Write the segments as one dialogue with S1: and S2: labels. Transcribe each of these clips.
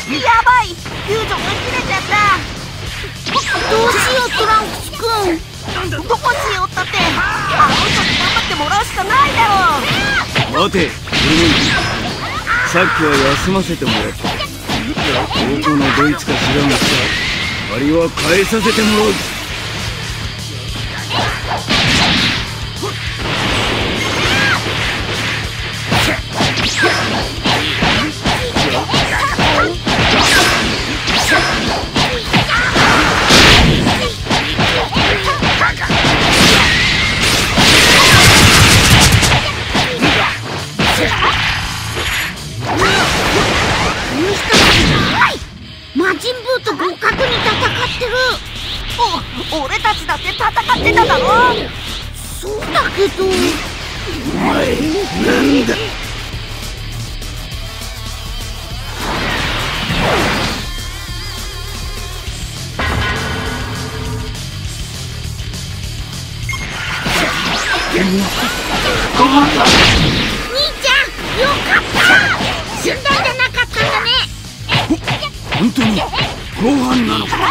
S1: やばい、フュージョンが切れちゃった。どうしようトランクスくん。どこしようったってあの人に頑張ってもらうしかないだろ。
S2: 待て、さっきは休ませてもらった。どこのドイツか知らんがさ、借りは返させてもらう。
S1: 魔人ブーと互角に戦ってる。俺たちだって戦ってただろ。そうだけど。
S2: お前なんだ。
S1: 兄ちゃん、よかった。死んだんじゃなかったんだね。
S2: 本当にご飯なのか。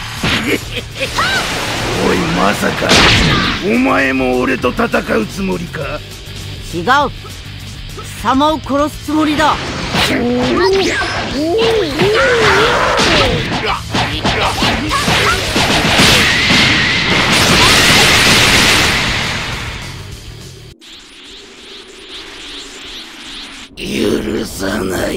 S2: おい、まさかお前も俺と戦うつもりか。
S1: 違う、貴様を殺すつもりだ。
S2: 許さない。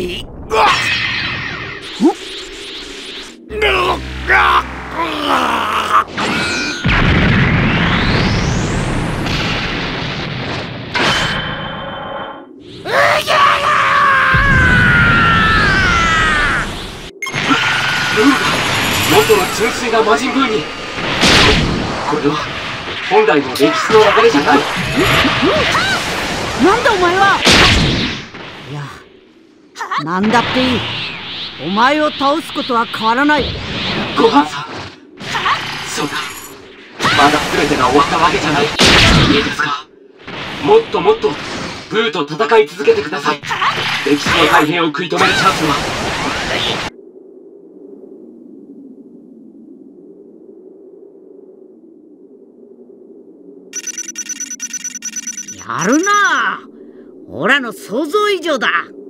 S3: 元の純粋な魔人ブーに。これは本来の歴史の流れじゃない。
S1: なんだお前は。いや、なんだっていい。お前を倒すことは変わらない。
S3: ごはんさん、そうだ、まだ全てが終わったわけじゃない。いいですか、もっともっとブーと戦い続けてください。歴史の改変を食い止めるチャンスは。
S1: やるなあ。オラの想像以上だ。